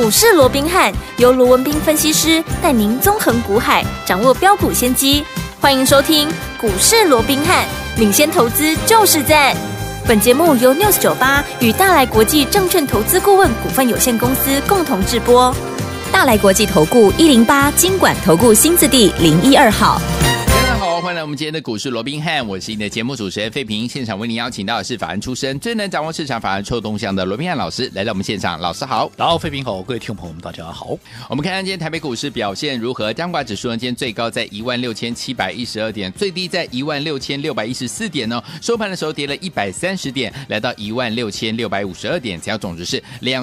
股市罗宾汉由罗文彬分析师带您纵横股海，掌握标股先机。欢迎收听股市罗宾汉，领先投资就是赞。本节目由 News98 与大来国际证券投资顾问股份有限公司共同制播。大来国际投顾108金管投顾新字第012号。 好，欢迎来我们今天的股市罗宾汉，我是你的节目主持人费平。现场为您邀请到的是法案出身、最能掌握市场法案臭动向的罗宾汉老师来到我们现场。老师好。 然后费平好，各位听众朋友们大家好。 我们看看今天台北股市表现如何？加权指数呢，今天最高在16712点，最低在16614点哦。收盘的时候跌了130点，来到16652点，成交总值是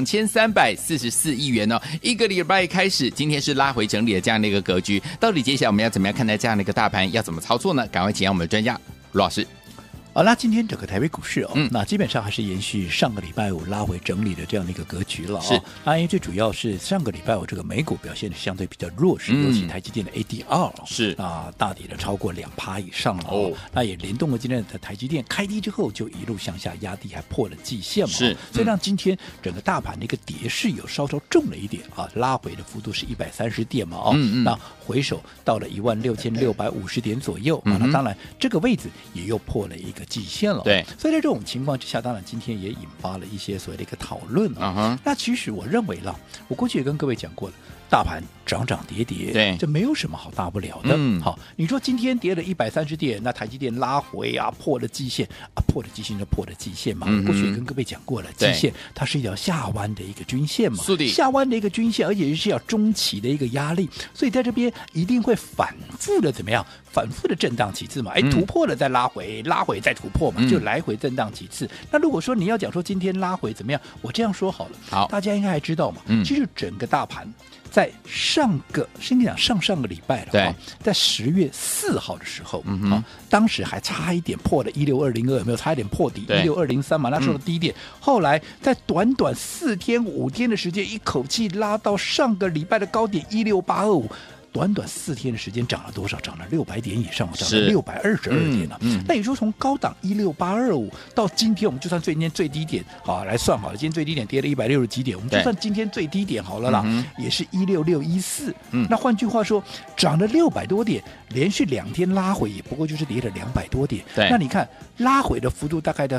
2344亿元哦。一个礼拜开始，今天是拉回整理的这样的一个格局。到底接下来我们要怎么样看待这样的一个大盘？要怎么操作呢？赶快请我们的专家卢老师。 好，那今天整个台北股市那基本上还是延续上个礼拜五拉回整理的这样的一个格局了是， 那因为最主要是上个礼拜五这个美股表现的相对比较弱势，尤其台积电的 ADR 是大跌了超过2%以上了那也联动了今天的台积电开低之后就一路向下压低，还破了季线嘛， 是， 所以让今天整个大盘的一个跌势有稍稍重了一点拉回的幅度是130点嘛那回首到了16650点左右那当然这个位置也又破了一个季线了， 对， 所以在这种情况之下，当然今天也引发了一些所谓的一个讨论那其实我认为了，我过去也跟各位讲过了，大盘涨涨跌跌， 对， 这没有什么好大不了的。好，你说今天跌了130点，那台积电拉回破了季线破了季线就破了季线嘛。过去也跟各位讲过了，季线它是一条下弯的一个均线嘛，下弯的一个均线，而且是要中期的一个压力，所以在这边一定会反复的怎么样？反复的震荡几次嘛，突破了再拉回，拉回再突破嘛，就来回震荡几次。那如果说你要讲说今天拉回怎么样，我这样说好了， 好， 大家应该还知道嘛，其实整个大盘在先讲上个礼拜了，在10月4号的时候，当时还差一点破了16202，有没有？差一点破底16203嘛，那时候的低点。后来在短短4天5天的时间，一口气拉到上个礼拜的高点16825。短短4天的时间涨了多少？涨了600点以上，涨了622点了。那也就是说，从高档16825到今天，我们就算今天最低点好来算好了，今天最低点跌了160几点，我们就算今天最低点好了啦，也是16614。那换句话说，涨了600多点，连续2天拉回，也不过就是跌了200多点。那你看拉回的幅度大概到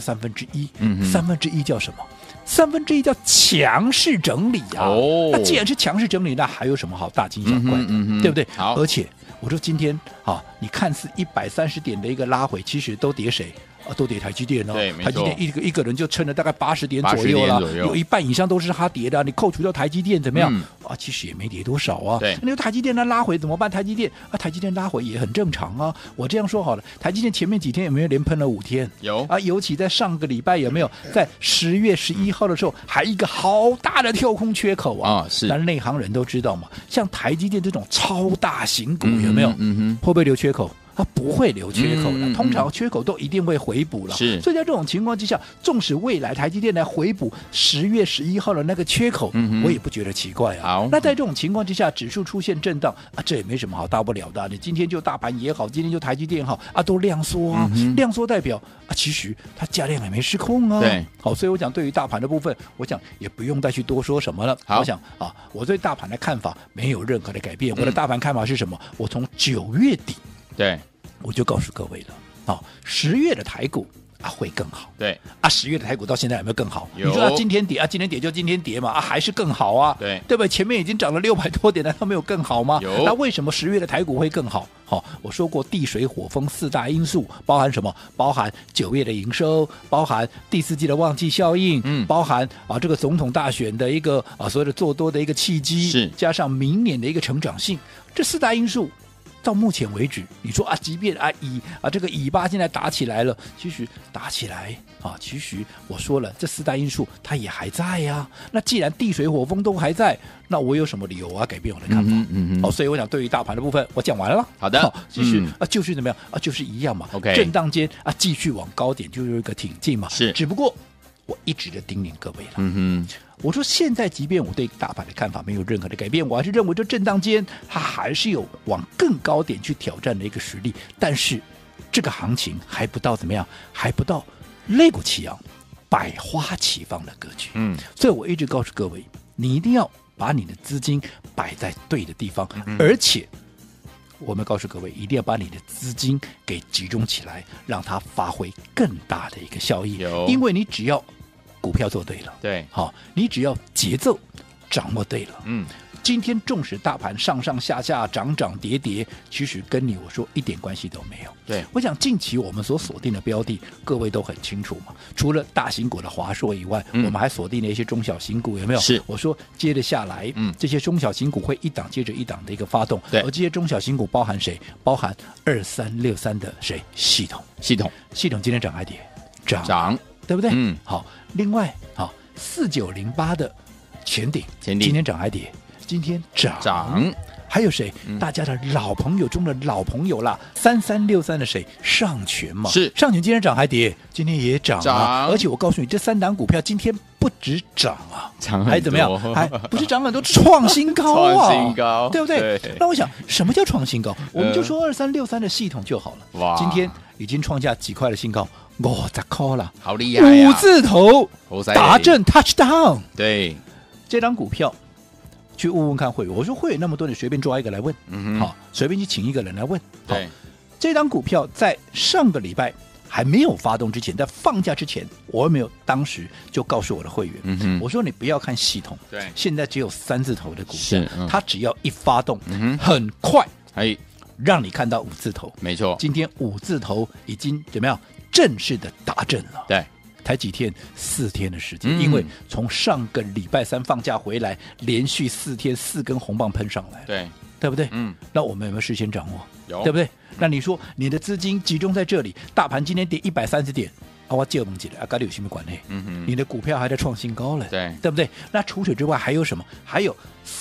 1/3，1/3叫什么？1/3叫强势整理那既然是强势整理，那还有什么好大惊小怪的？对不对？而且我说今天你看似130点的一个拉回，其实都跌谁？都跌台积电台积电一个人就撑了大概80点左右了，有一半以上都是他跌的。你扣除掉台积电怎么样？其实也没跌多少那台积电拉回怎么办？台积电拉回也很正常我这样说好了，台积电前面几天有没有连喷了5天？ 有尤其在上个礼拜有没有在10月11号的时候，还一个好大的跳空缺口是。 但内行人都知道嘛，像台积电这种超大型股有没有？会不会留缺口？它不会留缺口的，通常缺口都一定会回补了。所以在这种情况之下，纵使未来台积电来回补10月11号的那个缺口，我也不觉得奇怪那在这种情况之下，指数出现震荡这也没什么好大不了的。你今天就大盘也好，今天就台积电也好都量缩量缩代表其实它价量也没失控对， 好，所以我讲对于大盘的部分，我想也不用再去多说什么了。我想我对大盘的看法没有任何的改变。我的大盘看法是什么？我从9月底。 对， 我就告诉各位了10月的台股会更好。 对 10月的台股到现在有没有更好？ 有。 你说今天跌今天跌就今天跌嘛还是更好对不对？前面已经涨了600多点了，它没有更好吗？ 有。 那为什么10月的台股会更好？我说过地水火风4大因素，包含什么？包含9月的营收，包含第4季的旺季效应，包含这个总统大选的一个所谓的做多的一个契机， 是加上明年的一个成长性，这4大因素。到目前为止，你说即便这个尾巴现在打起来了，其实打起来其实我说了，这4大因素它也还在那既然地水火风都还在，那我有什么理由改变我的看法？所以我想对于大盘的部分，我讲完了。 好的， 其实就是怎么样就是一样嘛。 OK， 震荡间继续往高点就是一个挺进嘛。 是， 只不过我一直的叮咛各位了。我说现在即便我对大盘的看法没有任何的改变，我还是认为这震荡间它还是有往更高点去挑战的一个实力，但是这个行情还不到怎么样，还不到肋骨齐扬百花齐放的格局。所以我一直告诉各位，你一定要把你的资金摆在对的地方，而且我们告诉各位，一定要把你的资金给集中起来，让它发挥更大的一个效益。因为你只要股票做对了， 对， 好，你只要节奏掌握对了，今天纵使大盘上上下下涨涨跌跌，其实跟我说一点关系都没有。 对， 我想近期我们所锁定的标的，各位都很清楚嘛。除了大型股的华硕以外，我们还锁定了一些中小型股，有没有？ 是， 我说接着下来，这些中小型股会一档接着一档的一个发动。 对， 而这些中小型股包含谁？包含2363的谁？系统今天涨还跌？涨，对不对？好，另外好4908的前鼎今天涨还跌？今天涨，还有谁？大家的老朋友中的老朋友啦，3363的谁？上权嘛， 是上权今天涨还跌？今天也涨啊！而且我告诉你，这3档股票今天不止涨啊，还怎么样？还不是涨很多，创新高啊！ 创新高， 对不对？那我想，什么叫创新高？我们就说2363的系统就好了。哇，今天已经创下几块的新高，50块了， 好厉害呀！5 字头达阵 touchdown， 对， 这张股票。去问问看会员，我说会员那么多，你随便抓一个来问，好，随便去请一个人来问。好，这张股票在上个礼拜还没有发动之前，在放假之前，我有没有当时就告诉我的会员，我说你不要看系统， 对， 现在只有3字头的股票，它只要一发动，很快，让你看到5字头， 没错， 今天5字头已经怎么样正式的达阵了， 对。 才几天，4天的时间，因为从上个礼拜3放假回来，连续4天4根红棒喷上来，对不对？那我们有没有事先掌握？ 有， 对不对？那你说你的资金集中在这里，大盘今天跌130点，我借我们几了，跟你有什么关系？你的股票还在创新高了，对不对？那除此之外还有什么？还有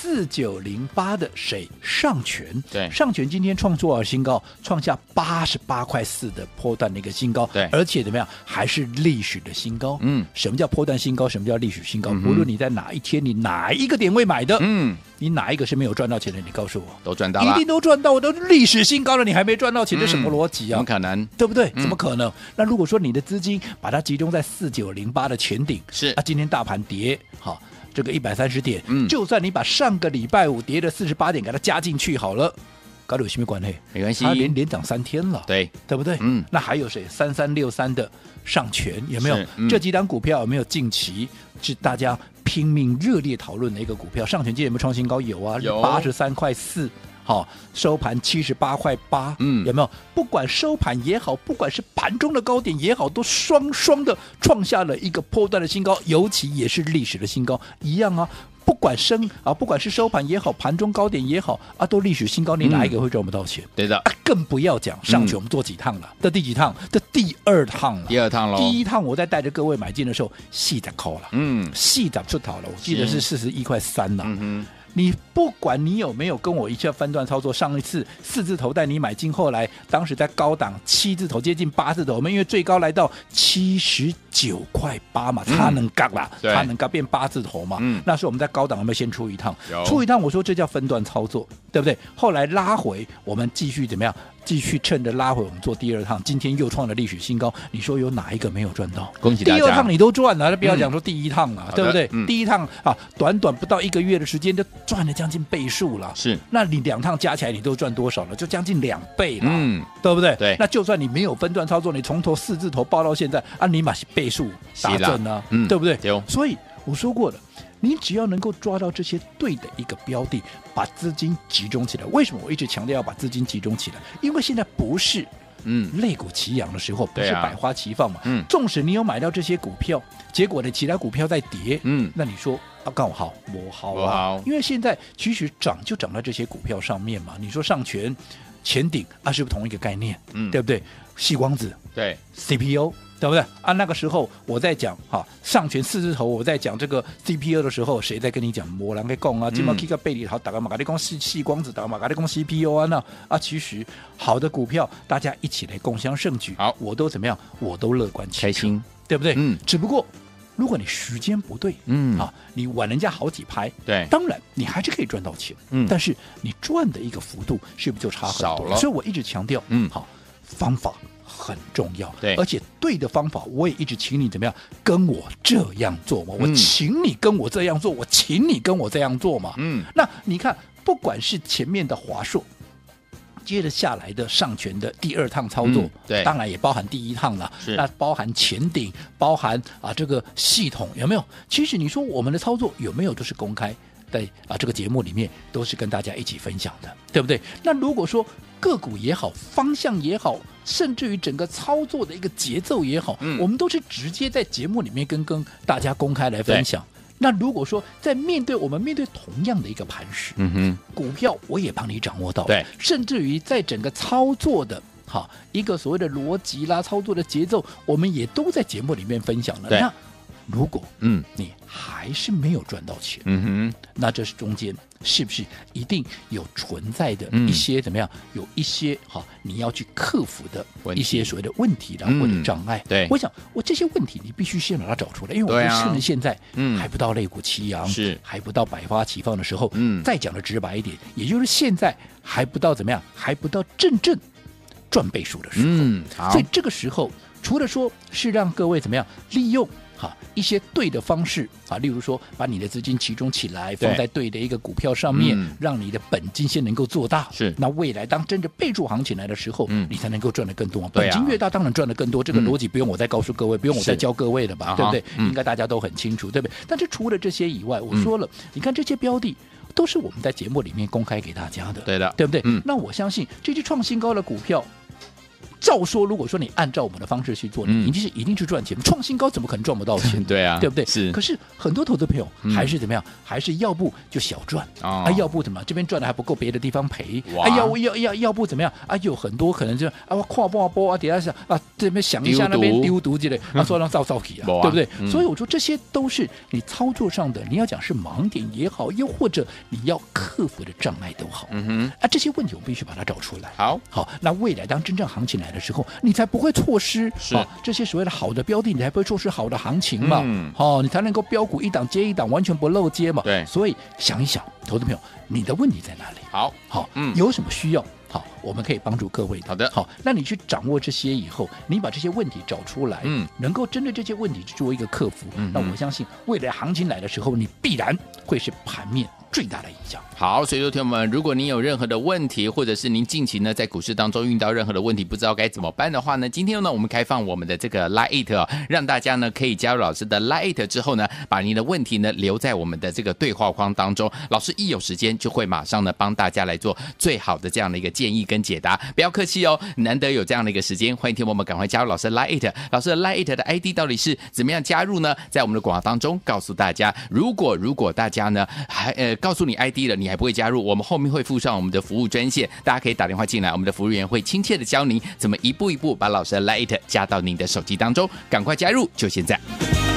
4908的谁？上权，上权今天创多少新高？创下88.4块的波段的一个新高，而且怎么样？还是历史的新高。什么叫波段新高？什么叫历史新高？无论你在哪一天，你哪一个点位买的，你哪一个是没有赚到钱的？你告诉我， 都赚到了， 一定都赚到，我都历史新高了，你还没赚到钱，这什么逻辑啊？ 怎么可能？ 对不对？怎么可能？那如果说你的资金把它集中在4908的前顶， 是啊，今天大盘跌，好。这个130点，就算你把上个礼拜5跌的48点给它加进去好了，跟有什么关系？ 没关系， 它连涨3天了，对不对？那还有谁？3363的上权有没有？这几档股票有没有近期是大家拼命热烈讨论的一个股票？上权今天有没有创新高？有啊，有83.4块。好，收盘78.8块，有没有？不管收盘也好，不管是盘中的高点也好，都双双的创下了一个波段的新高，尤其也是历史的新高，一样啊。不管不管是收盘也好，盘中高点也好啊，都历史新高，你哪一个会赚不到钱？ 对的， 更不要讲上权我们做几趟了，这第几趟？这第2趟了。 第2趟了。 第1趟我在带着各位买进的时候，40块了，40出头了，我记得是41.3块了。你不管你有没有跟我一起分段操作，上一次4字头带你买进，后来当时在高档7字头接近8字头，我们因为最高来到79.8块嘛，它能嘎啦，它能嘎变8字头嘛。那时候我们在高档有没有先出一趟？出一趟，我说这叫分段操作，对不对？后来拉回，我们继续怎么样？继续趁着拉回，我们做第2趟，今天又创了历史新高。你说有哪一个没有赚到？ 恭喜大家！ 第2趟你都赚了，不要讲说第1趟了，对不对？第1趟啊，短不到1个月的时间就赚了将近倍数了。 是， 那你2趟加起来你都赚多少了？就将近2倍了，对不对？ 对。 那就算你没有分段操作，你从头4字头报到现在啊，你嘛是倍数达阵啊，对不对？所以我说过了。你只要能够抓到这些对的一个标的，把资金集中起来。为什么我一直强调要把资金集中起来？因为现在不是肋骨齐扬的时候，不是百花齐放嘛。纵使你有买到这些股票，结果呢其他股票在跌，那你说啊，刚好我好啊，因为现在其实涨就涨在这些股票上面嘛。你说上权、前鼎啊，是不是同一个概念？对不对？矽光子， 对 CPU。对不对啊？那个时候我在讲上权4字头，我在讲这个 CPU 的时候，谁在跟你讲？没人在讲啊！今麦 K 个贝里好，大家嘛，跟你讲矽光子，大家嘛，跟你讲 CPU 啊，那其实好的股票，大家一起来共襄盛举， 好， 我都怎么样？我都乐观开心， 对不对？只不过如果你时间不对，你晚人家好几拍， 对， 当然你还是可以赚到钱，但是你赚的一个幅度是不是就差很多了？所以我一直强调，好，方法很重要。 对， 而且对的方法，我也一直请你怎么样跟我这样做嘛，我请你跟我这样做，我请你跟我这样做嘛。那你看，不管是前面的华硕，接着下来的上权的第2趟操作， 对， 当然也包含第1趟了，那包含前顶，包含这个系统有没有？其实你说我们的操作有没有都是公开？在这个节目里面都是跟大家一起分享的，对不对？那如果说个股也好，方向也好，甚至于整个操作的一个节奏也好，我们都是直接在节目里面跟大家公开来分享。那如果说在我们面对同样的一个盘势，股票我也帮你掌握到， 对， 甚至于在整个操作的一个所谓的逻辑啦、操作的节奏，我们也都在节目里面分享了。那如果你还是没有赚到钱，那这是中间是不是一定有存在的一些怎么样？有一些你要去克服的一些所谓的问题啦，或者障碍。 对， 我想我这些问题你必须先把它找出来，因为我们趁着现在还不到肋骨齐扬， 是还不到百花齐放的时候，再讲的直白一点，也就是现在还不到怎么样？还不到真正赚倍数的时候。所以这个时候，除了说是让各位怎么样利用一些对的方式例如说把你的资金集中起来，放在对的一个股票上面，让你的本金先能够做大。 是， 那未来当真正倍数行情来的时候，你才能够赚得更多。本金越大，当然赚得更多。这个逻辑不用我再告诉各位，不用我再教各位了吧？对不对？应该大家都很清楚，对不对？但是除了这些以外，我说了，你看这些标的都是我们在节目里面公开给大家的， 对的， 对不对？那我相信这些创新高的股票，照说，如果说你按照我们的方式去做，你一定是赚钱。创新高怎么可能赚不到钱？ 对啊， 对不对？ 是。 可是很多投资朋友还是怎么样？还是要不就小赚要不怎么这边赚的还不够，别的地方赔要不怎么样有很多可能就跨波底下想这边想一下那边丢毒之类说让造起对不对？所以我说这些都是你操作上的，你要讲是盲点也好，又或者你要克服的障碍都好，这些问题我们必须把它找出来。好，那未来当真正行情来的时候，你才不会错失这些所谓的好的标的，你才不会错失好的行情嘛。你才能够标股一档接一档，完全不漏接嘛。 对， 所以想一想，投资朋友，你的问题在哪里？好，有什么需要？好，我们可以帮助各位的。 好的， 好，那你去掌握这些以后，你把这些问题找出来，能够针对这些问题去做一个克服，那我相信未来行情来的时候，你必然会是盘面最大的影响。 好，所以说听友们，如果您有任何的问题，或者是您近期呢在股市当中遇到任何的问题，不知道该怎么办的话呢，今天呢我们开放我们的这个 Lite 让大家呢可以加入老师的 Lite 之后呢，把您的问题呢留在我们的这个对话框当中，老师一有时间就会马上呢帮大家来做最好的这样的一个建议跟解答，不要客气哦，难得有这样的一个时间，欢迎听友们赶快加入老师的 Lite， 老师的 Lite 的 ID 到底是怎么样加入呢？在我们的广告当中告诉大家，如果大家呢还告诉你 ID 了，你还不会加入，我们后面会附上我们的服务专线，大家可以打电话进来，我们的服务员会亲切的教您怎么一步一步把老师的 Lite 加到您的手机当中，赶快加入，就现在。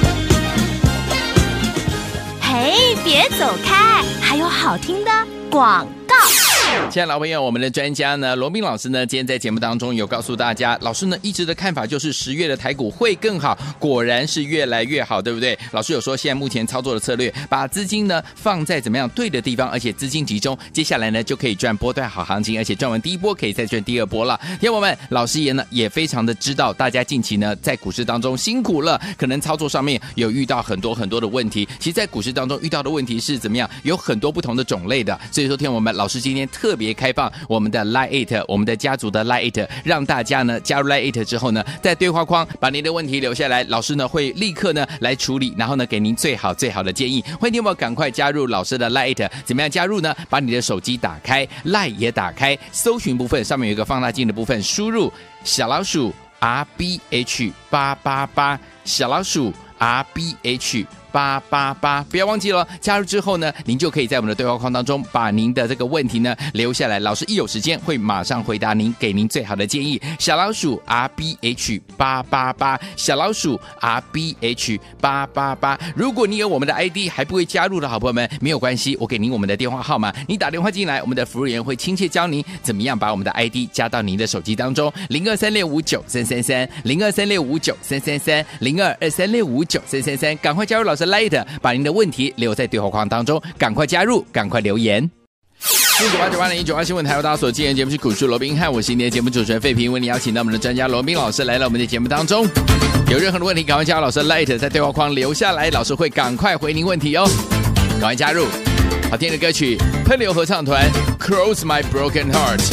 嘿，别走开，还有好听的广告。 亲爱的老朋友，我们的专家呢，罗宾老师呢，今天在节目当中有告诉大家，老师呢一直的看法就是10月的台股会更好，果然是越来越好，对不对？老师有说，现在目前操作的策略，把资金呢放在怎么样对的地方，而且资金集中，接下来呢就可以赚波段好行情，而且赚完第一波可以再赚第二波了。听众们，老师也非常的知道大家近期呢在股市当中辛苦了，可能操作上面有遇到很多的问题。其实，在股市当中遇到的问题是怎么样，有很多不同的种类的。所以说，听众们，老师今天特别开放我们的 Lite， 我们的家族的 Lite， 让大家呢加入 Lite 之后呢，在对话框把您的问题留下来，老师呢会立刻呢来处理，然后呢给您最好的建议。欢迎听众赶快加入老师的 Lite， 怎么样加入呢？把你的手机打开， Lite 也打开，搜寻部分上面有一个放大镜的部分，输入小老鼠 RBH888， 小老鼠 RBH888，不要忘记了，加入之后呢，您就可以在我们的对话框当中把您的这个问题呢留下来，老师一有时间会马上回答您，给您最好的建议。小老鼠 RBH888， 小老鼠 RBH888。如果你有我们的 ID 还不会加入的好朋友们，没有关系，我给您我们的电话号码，你打电话进来，我们的服务员会亲切教您怎么样把我们的 ID 加到您的手机当中。0236593333 02365933 0223659333，赶快加入老师 Lite， 把您的问题留在对话框当中，赶快加入，赶快留言。 498980198新闻台，由大家所经营节目是股市罗宾汉，我是今天的节目主持人费平，为你邀请到我们的专家罗宾老师来到我们的节目当中。有任何的问题，赶快加入老师的 Light， 在对话框留下来，老师会赶快回您问题哦。赶快加入！好听的歌曲，喷流合唱团 Cross My Broken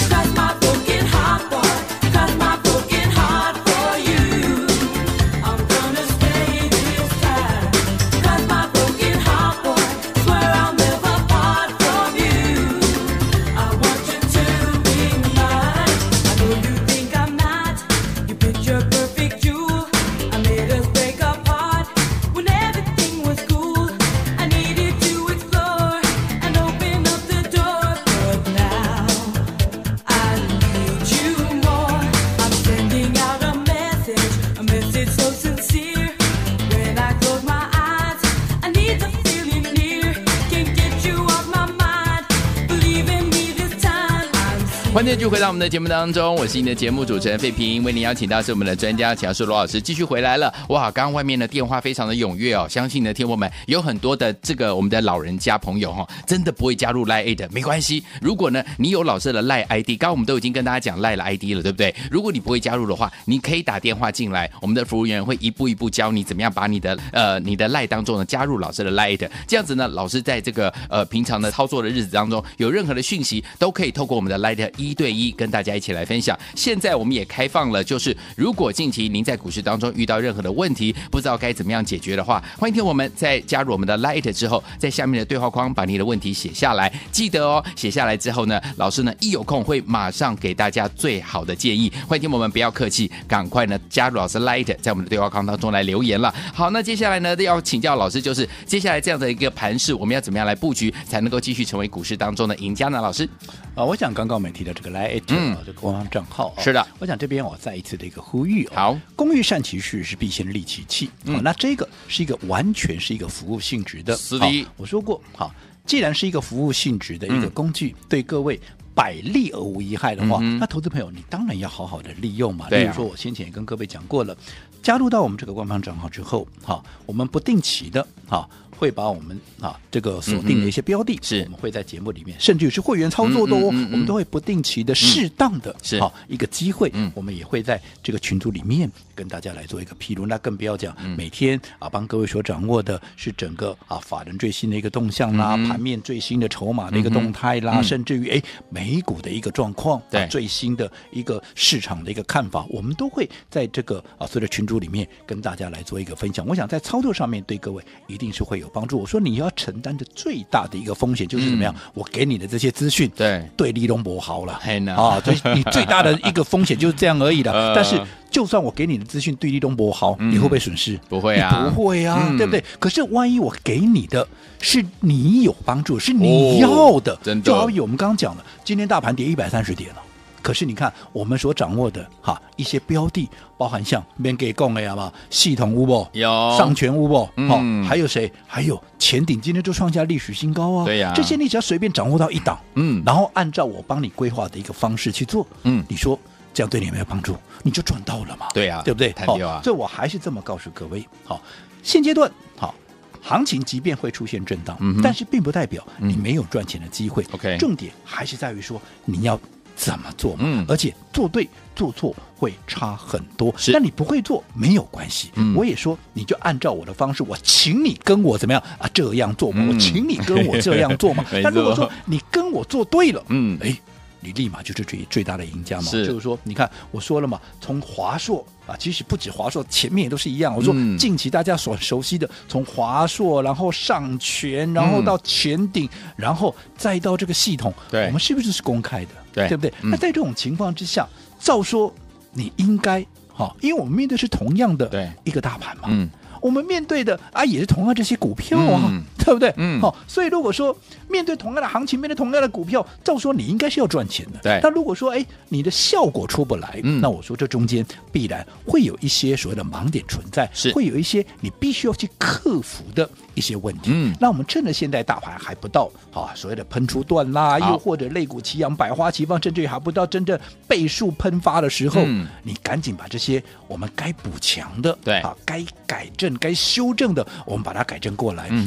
Heart。欢迎继续回到我们的节目当中，我是你的节目主持人费平，为您邀请到是我们的专家乔树罗老师继续回来了。哇，刚刚外面的电话非常的踊跃哦，相信呢听众们有很多的我们的老人家朋友哈，真的不会加入 LINE 的，没关系。如果呢你有老师的 LINE ID， 刚刚我们都已经跟大家讲 LINE 的 ID 了，对不对？如果你不会加入的话，你可以打电话进来，我们的服务员会一步一步教你怎么样把你的LINE 当中呢加入老师的 LINE， 这样子呢，老师在这个平常的操作的日子当中，有任何的讯息都可以透过我们的 LINE 1对1跟大家一起来分享。现在我们也开放了，就是如果近期您在股市当中遇到任何的问题，不知道该怎么样解决的话，欢迎听我们在加入我们的 LINE 之后，在下面的对话框把你的问题写下来，记得哦，写下来之后呢，老师呢一有空会马上给大家最好的建议。欢迎听我们不要客气，赶快呢加入老师 LINE， 在我们的对话框当中来留言了。好，那接下来呢要请教老师，就是接下来这样的一个盘势，我们要怎么样来布局，才能够继续成为股市当中的赢家呢？老师， 我想刚刚我们提到这个 LINE 这个官方账号， 是的， 我想这边我再一次的一个呼吁， 好， 工欲善其事，是必先利其器。那这个是一个完全是一个服务性质的， 是的， 我说过，好，既然是一个服务性质的一个工具，对各位百利而无一害的话，那投资朋友你当然要好好的利用嘛。例如说，我先前也跟各位讲过了，加入到我们这个官方账号之后，我们不定期的会把我们这个锁定的一些标的，是我们会在节目里面，甚至是会员操作的哦，我们都会不定期的、适当的一个机会，我们也会在这个群组里面跟大家来做一个披露。那更不要讲每天帮各位所掌握的是整个法人最新的一个动向啦，盘面最新的筹码的一个动态啦，甚至于美股的一个状况，最新的一个市场的一个看法，我们都会在这个所有的群组里面跟大家来做一个分享。我想在操作上面对各位一定是会有帮助。我说你要承担的最大的一个风险就是怎么样？我给你的这些资讯，对你都不好了所以你最大的一个风险就是这样而已了。但是就算我给你的资讯对你都不好，你会不会损失？ 不会啊， 不会啊，对不对？可是万一我给你的是你有帮助，是你要的，真的，就好比我们刚刚讲的，今天大盘跌130点了。可是你看，我们所掌握的一些标的，包含像免给供的嘛，系统有没有上权有没有还有谁？还有前顶今天就创下历史新高啊！对呀，这些你只要随便掌握到一档，然后按照我帮你规划的一个方式去做，你说这样对你有没有帮助？你就赚到了嘛？对啊，对不对？所以我还是这么告诉各位，现阶段行情即便会出现震荡，但是并不代表你没有赚钱的机会。重点还是在于说你要怎么做嘛，而且做对做错会差很多。但你不会做没有关系，我也说你就按照我的方式，我请你跟我怎么样这样做嘛，我请你跟我这样做嘛。但如果说你跟我做对了，你立马就是最大的赢家嘛。就是说你看我说了嘛，从华硕其实不止华硕，前面也都是一样。我说近期大家所熟悉的，从华硕，然后上权，然后到前顶，然后再到这个系统，我们是不是是公开的？对不对？那在这种情况之下，照说你应该因为我们面对是同样的一个大盘嘛，我们面对的也是同样这些股票对不对？所以如果说面对同样的行情，面对同样的股票，照说你应该是要赚钱的。对。但如果说你的效果出不来，那我说这中间必然会有一些所谓的盲点存在，会有一些你必须要去克服的一些问题。那我们趁着现在大盘还不到所谓的喷出段啦，又或者类股齐扬、百花齐放，甚至于还不到真正倍数喷发的时候，你赶紧把这些我们该补强的，该改正、该修正的，我们把它改正过来。那我相信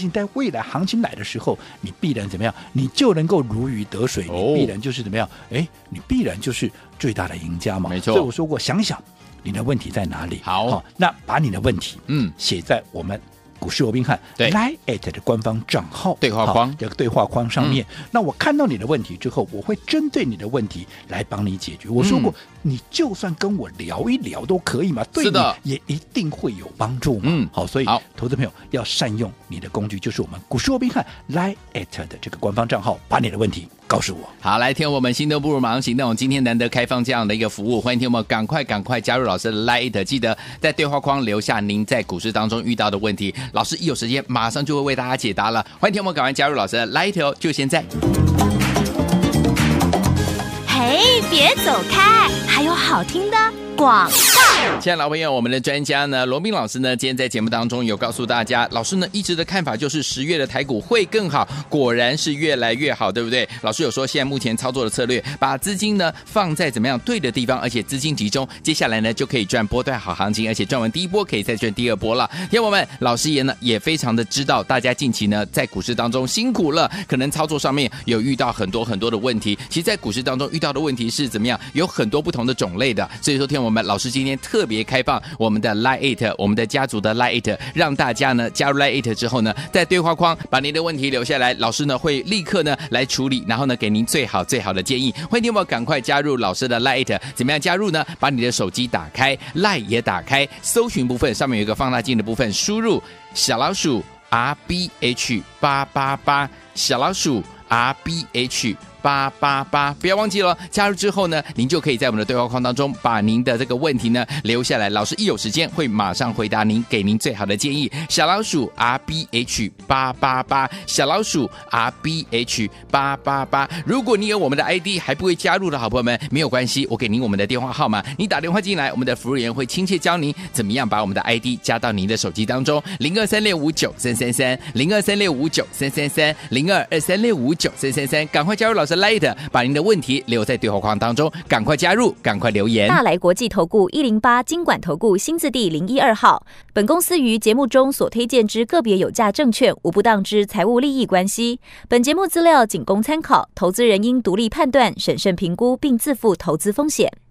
境，在未来行情来的时候，你必然怎么样？你就能够如鱼得水，你必然就是怎么样？你必然就是最大的赢家嘛。 没错。 所以我说过，想想你的问题在哪里？ 好， 那把你的问题写在我们股市罗宾汉 Line@ 的官方账号对话框这个对话框上面，那我看到你的问题之后，我会针对你的问题来帮你解决。我说过，你就算跟我聊一聊都可以嘛，对你也一定会有帮助嘛。好，所以投资朋友要善用你的工具，就是我们股市罗宾汉 Line@ 的这个官方账号，把你的问题告诉我。 好，来听我们心动不如马上行动，今天难得开放这样的一个服务，欢迎听我们赶快加入老师的 Line， 记得在对话框留下您在股市当中遇到的问题，老师一有时间马上就会为大家解答了。欢迎听我们赶快加入老师的 Line 就现在。 嘿，别走开，还有好听的广告。 亲爱的老朋友，我们的专家呢，罗宾老师呢，今天在节目当中有告诉大家，老师呢一直的看法就是10月的台股会更好，果然是越来越好，对不对？老师有说，现在目前操作的策略，把资金呢放在怎么样对的地方，而且资金集中，接下来呢就可以赚波段好行情，而且赚完第一波可以再赚第二波了。听友们，老师也非常的知道大家近期呢在股市当中辛苦了，可能操作上面有遇到很多的问题。其实，在股市当中遇到的问题是怎么样，有很多不同的种类的。所以说，听我们老师今天特别开放我们的 Line， 我们的家族的 Line， 让大家呢加入 Line 之后呢，在对话框把您的问题留下来，老师呢会立刻呢来处理，然后呢给您最好的建议。欢迎你们赶快加入老师的 Line， 怎么样加入呢？把你的手机打开 ，Line 也打开，搜寻部分上面有一个放大镜的部分，输入小老鼠 RBH888， 小老鼠 RBH888，不要忘记了，加入之后呢，您就可以在我们的对话框当中把您的这个问题呢留下来，老师一有时间会马上回答您，给您最好的建议。小老鼠 RBH888， 小老鼠 RBH888。如果你有我们的 ID 还不会加入的好朋友们，没有关系，我给您我们的电话号码，你打电话进来，我们的服务员会亲切教您怎么样把我们的 ID 加到您的手机当中。0236593333 02365933 0223659333，赶快加入老师Light， 把您的问题留在对话框当中，赶快加入，赶快留言。 大来国际投顾108金管投顾新字第012号。本公司于节目中所推荐之个别有价证券，无不当之财务利益关系。本节目资料仅供参考，投资人应独立判断、审慎评估，并自负投资风险。